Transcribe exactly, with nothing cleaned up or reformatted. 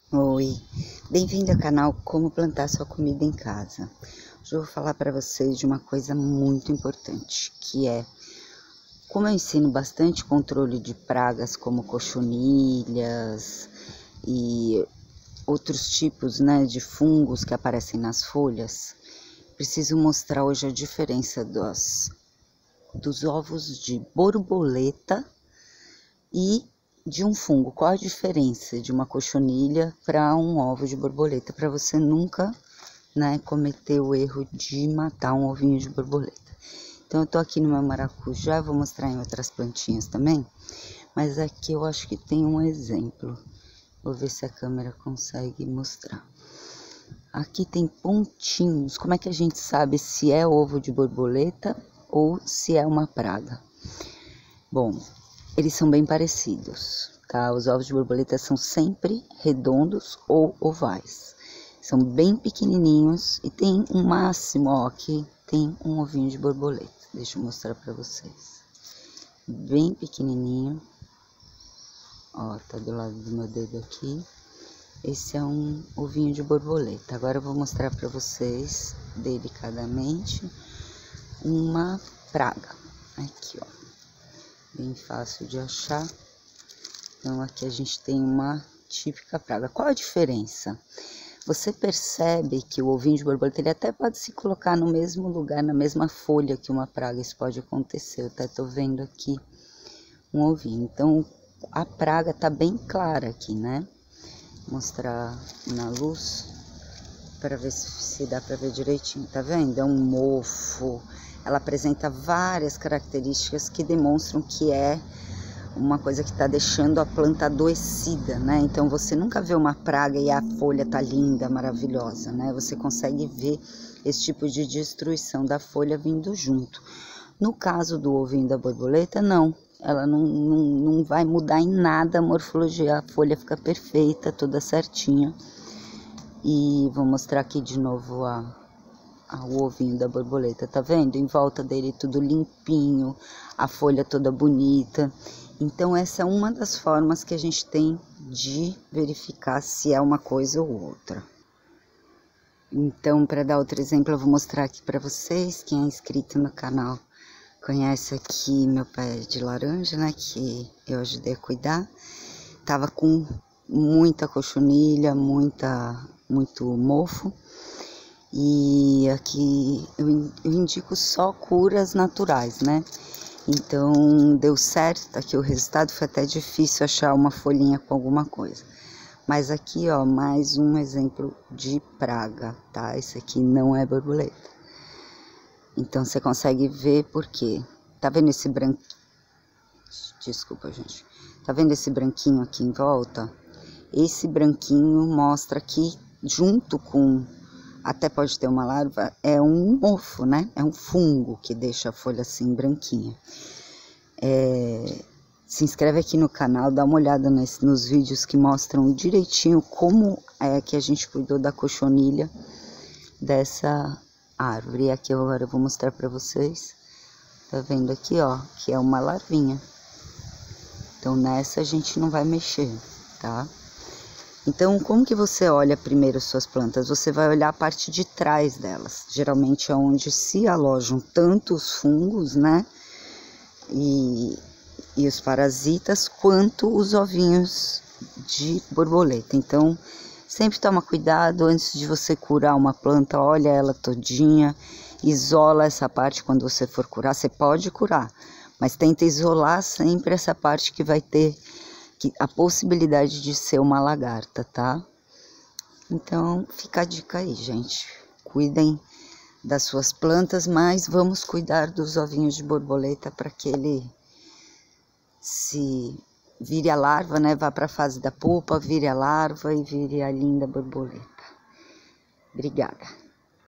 Oi, bem-vindo ao canal Como Plantar Sua Comida em Casa. Hoje eu vou falar para vocês de uma coisa muito importante, que é como eu ensino bastante controle de pragas como cochonilhas e outros tipos, né, de fungos que aparecem nas folhas. Preciso mostrar hoje a diferença dos, dos ovos de borboleta e de um fungo. Qual a diferença de uma cochonilha para um ovo de borboleta, para você nunca, né, cometer o erro de matar um ovinho de borboleta. Então eu tô aqui no meu maracujá, vou mostrar em outras plantinhas também, mas aqui eu acho que tem um exemplo. Vou ver se a câmera consegue mostrar. Aqui tem pontinhos. Como é que a gente sabe se é ovo de borboleta ou se é uma praga? Bom, eles são bem parecidos, tá? Os ovos de borboleta são sempre redondos ou ovais. São bem pequenininhos e tem um máximo, ó, aqui tem um ovinho de borboleta. Deixa eu mostrar pra vocês. Bem pequenininho. Ó, tá do lado do meu dedo aqui. Esse é um ovinho de borboleta. Agora eu vou mostrar pra vocês, delicadamente, uma praga. Aqui, ó. Bem fácil de achar. Então aqui a gente tem uma típica praga. Qual a diferença? Você percebe que o ovinho de borboleta, ele até pode se colocar no mesmo lugar, na mesma folha que uma praga. Isso pode acontecer. Eu até tô vendo aqui um ovinho. Então a praga tá bem clara aqui, né? Vou mostrar na luz para ver se, se dá para ver direitinho. Tá vendo? É um mofo. Ela apresenta várias características que demonstram que é uma coisa que está deixando a planta adoecida, né? Então você nunca vê uma praga e a folha tá linda, maravilhosa, né? Você consegue ver esse tipo de destruição da folha vindo junto. No caso do ovinho da borboleta, não. Ela não, não, não vai mudar em nada a morfologia. A folha fica perfeita, toda certinha. E vou mostrar aqui de novo a... o ovinho da borboleta, tá vendo? Em volta dele tudo limpinho, a folha toda bonita. Então essa é uma das formas que a gente tem de verificar se é uma coisa ou outra. Então, para dar outro exemplo, eu vou mostrar aqui para vocês. Quem é inscrito no canal conhece aqui meu pé de laranja, né, que eu ajudei a cuidar. Tava com muita cochonilha, muita, muito mofo. E aqui eu, eu indico só curas naturais, né? Então deu certo, aqui o resultado. Foi até difícil achar uma folhinha com alguma coisa. Mas aqui, ó, mais um exemplo de praga, tá? Esse aqui não é borboleta. Então você consegue ver por quê. Tá vendo esse branquinho? Desculpa, gente. Tá vendo esse branquinho aqui em volta? Esse branquinho mostra que junto com... até pode ter uma larva, é um mofo, né? É um fungo que deixa a folha assim branquinha. É, se inscreve aqui no canal, dá uma olhada nesse, nos vídeos que mostram direitinho como é que a gente cuidou da cochonilha dessa árvore. E aqui agora eu vou mostrar pra vocês. Tá vendo aqui, ó, que é uma larvinha. Então nessa a gente não vai mexer, tá? Então, como que você olha primeiro suas plantas? Você vai olhar a parte de trás delas. Geralmente é onde se alojam tanto os fungos, né? E, e os parasitas, quanto os ovinhos de borboleta. Então, sempre toma cuidado antes de você curar uma planta. Olha ela todinha. Isola essa parte quando você for curar. Você pode curar, mas tenta isolar sempre essa parte que vai ter... que a possibilidade de ser uma lagarta, tá? Então, fica a dica aí, gente. Cuidem das suas plantas, mas vamos cuidar dos ovinhos de borboleta para que ele se vire a larva, né? Vá para a fase da pupa, vire a larva e vire a linda borboleta. Obrigada.